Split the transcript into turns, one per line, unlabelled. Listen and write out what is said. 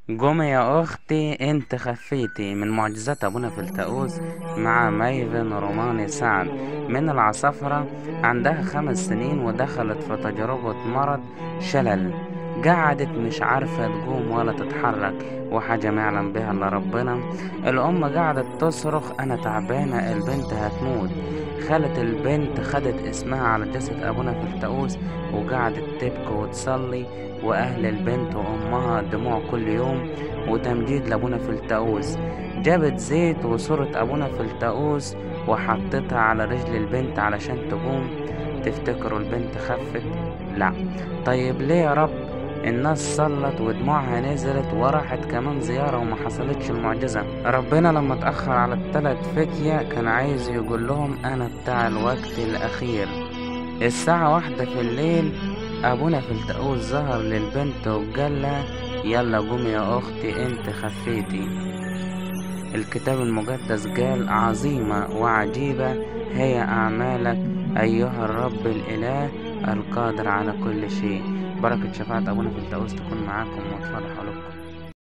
قومي يا أختي انت خفيتي. من معجزات أبونا فلتأوس مع ميفن روماني سعد من العصافرة. عندها 5 سنين ودخلت في تجربة مرض شلل. قعدت مش عارفة تقوم ولا تتحرك، وحاجة ما يعلم بها إلا ربنا. الأم قعدت تصرخ أنا تعبانة، البنت هتموت. خالة البنت خدت اسمها على جسد أبونا فلتأوس وقعدت تبكي وتصلي، وأهل البنت وأمها دموع كل يوم وتمجيد لأبونا فلتأوس. جابت زيت وصورة أبونا فلتأوس وحطتها على رجل البنت علشان تقوم. تفتكروا البنت خفت؟ لا. طيب ليه يا رب؟ الناس صلت ودموعها نزلت وراحت كمان زيارة وما حصلتش المعجزة. ربنا لما اتأخر على ال3 فتية كان عايز يقول لهم أنا بتاع الوقت الأخير. الساعة 1 في الليل أبونا فلتأوس ظهر للبنت وقال لها يلا قومي يا أختي انت خفيتي. الكتاب المقدس قال عظيمة وعجيبة هي أعمالك أيها الرب الإله القادر على كل شيء. بركة شفاعة أبونا فلتأوس تكون معاكم وتفرح لكم.